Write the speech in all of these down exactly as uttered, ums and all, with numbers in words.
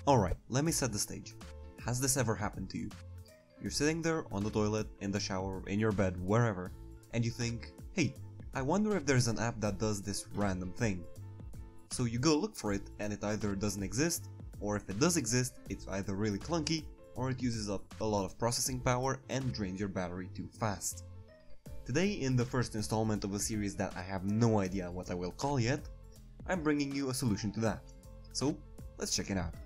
Alright, let me set the stage. Has this ever happened to you? You're sitting there on the toilet, in the shower, in your bed, wherever, and you think, hey, I wonder if there's an app that does this random thing. So you go look for it and it either doesn't exist, or if it does exist, it's either really clunky, or it uses up a lot of processing power and drains your battery too fast. Today, in the first installment of a series that I have no idea what I will call yet, I'm bringing you a solution to that. So, let's check it out.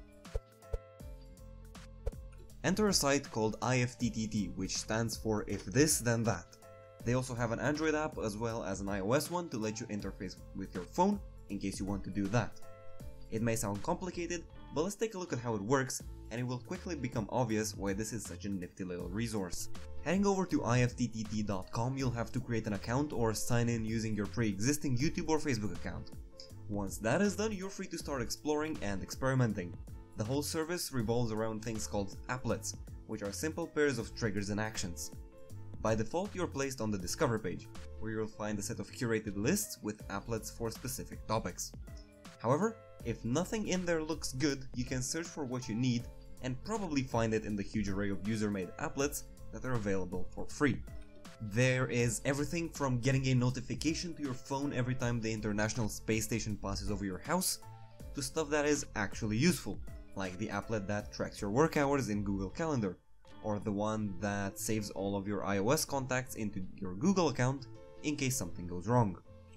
Enter a site called I F T T T, which stands for If This Then That. They also have an Android app as well as an iOS one to let you interface with your phone in case you want to do that. It may sound complicated, but let's take a look at how it works, and it will quickly become obvious why this is such a nifty little resource. Heading over to I F T T T dot com, you'll have to create an account or sign in using your pre-existing YouTube or Facebook account. Once that is done, you're free to start exploring and experimenting. The whole service revolves around things called applets, which are simple pairs of triggers and actions. By default, you're placed on the Discover page, where you'll find a set of curated lists with applets for specific topics. However, if nothing in there looks good, you can search for what you need and probably find it in the huge array of user-made applets that are available for free. There is everything from getting a notification to your phone every time the International Space Station passes over your house, to stuff that is actually useful, like the applet that tracks your work hours in Google Calendar, or the one that saves all of your iOS contacts into your Google account in case something goes wrong.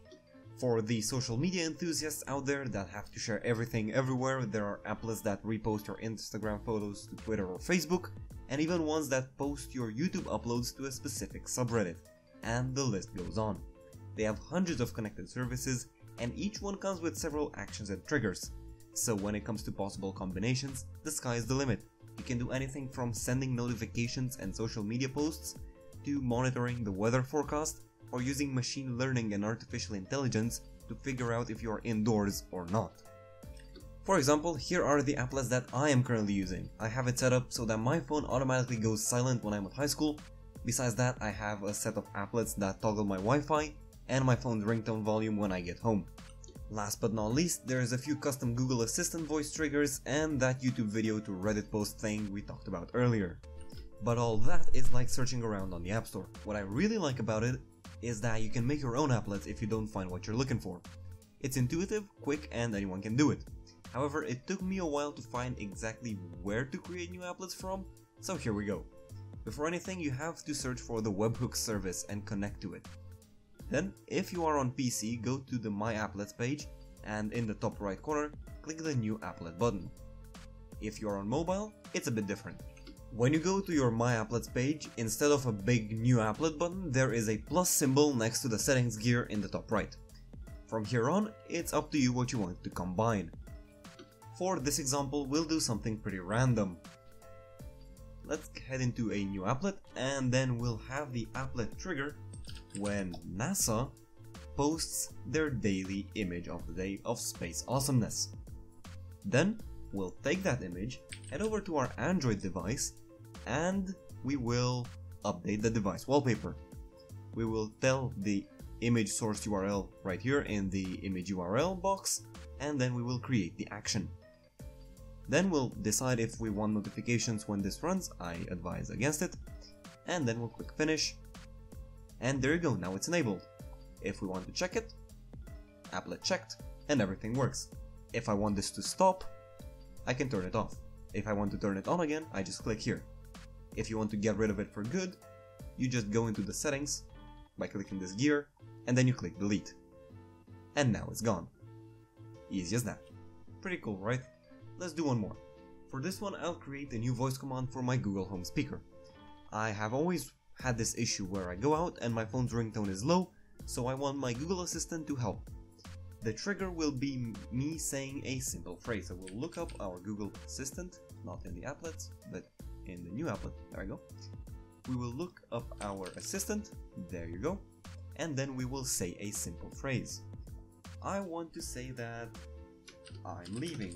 For the social media enthusiasts out there that have to share everything everywhere, there are applets that repost your Instagram photos to Twitter or Facebook, and even ones that post your YouTube uploads to a specific subreddit, and the list goes on. They have hundreds of connected services, and each one comes with several actions and triggers. So when it comes to possible combinations, the sky is the limit. You can do anything from sending notifications and social media posts, to monitoring the weather forecast, or using machine learning and artificial intelligence to figure out if you are indoors or not. For example, here are the applets that I am currently using. I have it set up so that my phone automatically goes silent when I'm at high school. Besides that, I have a set of applets that toggle my Wi-Fi and my phone's ringtone volume when I get home. Last but not least, there's a few custom Google Assistant voice triggers and that YouTube video to Reddit post thing we talked about earlier. But all that is like searching around on the App Store. What I really like about it is that you can make your own applets if you don't find what you're looking for. It's intuitive, quick, and anyone can do it. However, it took me a while to find exactly where to create new applets from, so here we go. Before anything, you have to search for the webhook service and connect to it. Then, if you are on P C, go to the My Applets page, and in the top right corner, click the New Applet button. If you are on mobile, it's a bit different. When you go to your My Applets page, instead of a big New Applet button, there is a plus symbol next to the settings gear in the top right. From here on, it's up to you what you want to combine. For this example, we'll do something pretty random. Let's head into a new applet, and then we'll have the applet trigger when NASA posts their daily image of the day of space awesomeness. Then we'll take that image, head over to our Android device, and we will update the device wallpaper. We will tell the image source U R L right here in the image U R L box, and then we will create the action. Then we'll decide if we want notifications when this runs. I advise against it, and then we'll click finish. And there you go, now it's enabled. If we want to check it, applet checked, and everything works. If I want this to stop, I can turn it off. If I want to turn it on again, I just click here. If you want to get rid of it for good, you just go into the settings by clicking this gear, and then you click delete. And now it's gone. Easy as that. Pretty cool, right? Let's do one more. For this one, I'll create a new voice command for my Google Home speaker. I have always had this issue where I go out and my phone's ringtone is low, so I want my Google Assistant to help. The trigger will be me saying a simple phrase. I will look up our Google Assistant, not in the applets, but in the new applet. There I go. We will look up our assistant, there you go, and then we will say a simple phrase. I want to say that I'm leaving,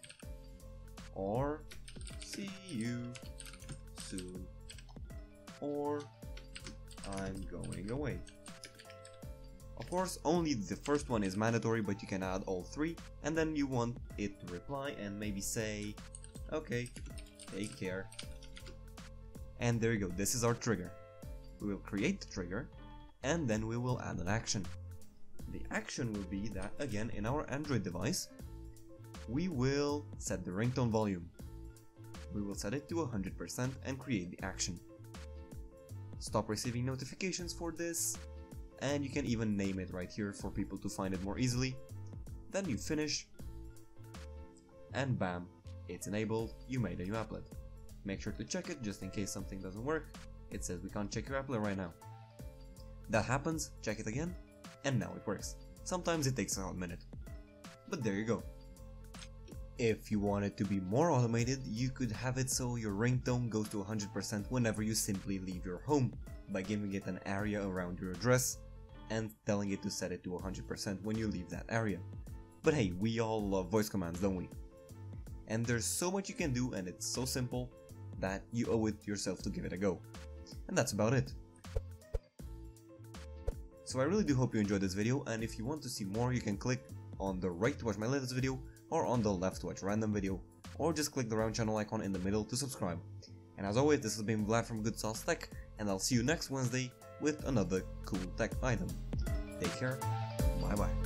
or see you soon, or I'm going away. Of course, only the first one is mandatory, but you can add all three, and then you want it to reply and maybe say, Okay, take care. And there you go, this is our trigger. We will create the trigger, and then we will add an action. The action will be that, again, in our Android device, we will set the ringtone volume. We will set it to one hundred percent and create the action. Stop receiving notifications for this, and you can even name it right here for people to find it more easily. Then you finish, and bam, it's enabled, you made a new applet. Make sure to check it just in case something doesn't work. It says we can't check your applet right now. That happens, check it again, and now it works. Sometimes it takes a minute, but there you go. If you want it to be more automated, you could have it so your ringtone goes to one hundred percent whenever you simply leave your home, by giving it an area around your address and telling it to set it to one hundred percent when you leave that area. But hey, we all love voice commands, don't we? And there's so much you can do, and it's so simple that you owe it yourself to give it a go. And that's about it. So I really do hope you enjoyed this video, and if you want to see more, you can click on the right to watch my latest video, or on the left to watch a random video, or just click the round channel icon in the middle to subscribe. And as always, this has been Vlad from Goodsauce Tech, and I'll see you next Wednesday with another cool tech item. Take care, bye bye.